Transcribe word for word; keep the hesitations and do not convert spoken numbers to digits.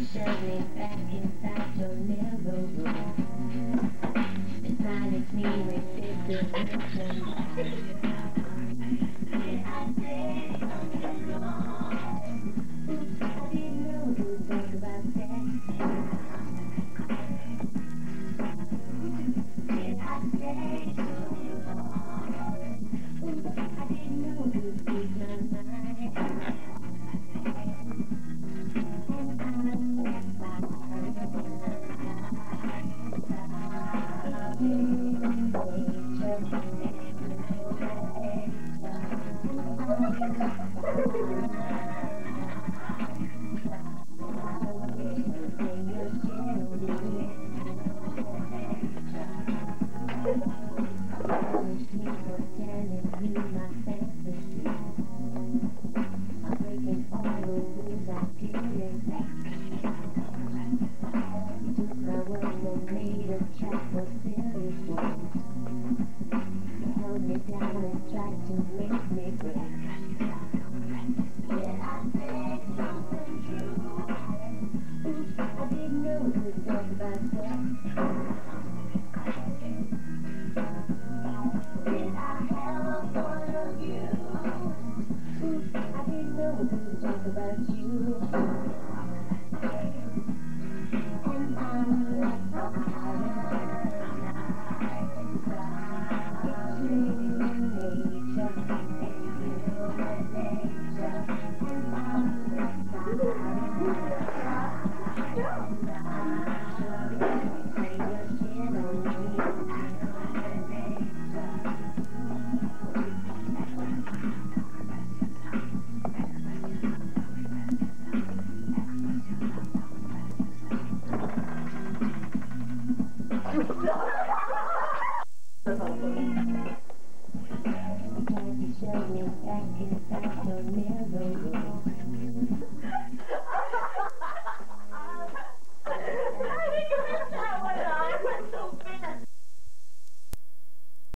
shove me back inside your narrow room. It makes me resist the rhythm. Did I say something wrong? Oops, I didn't know you talk about sex. Did I say something wrong? Oops, I didn't know you speak my mind. Shove me back inside your narrow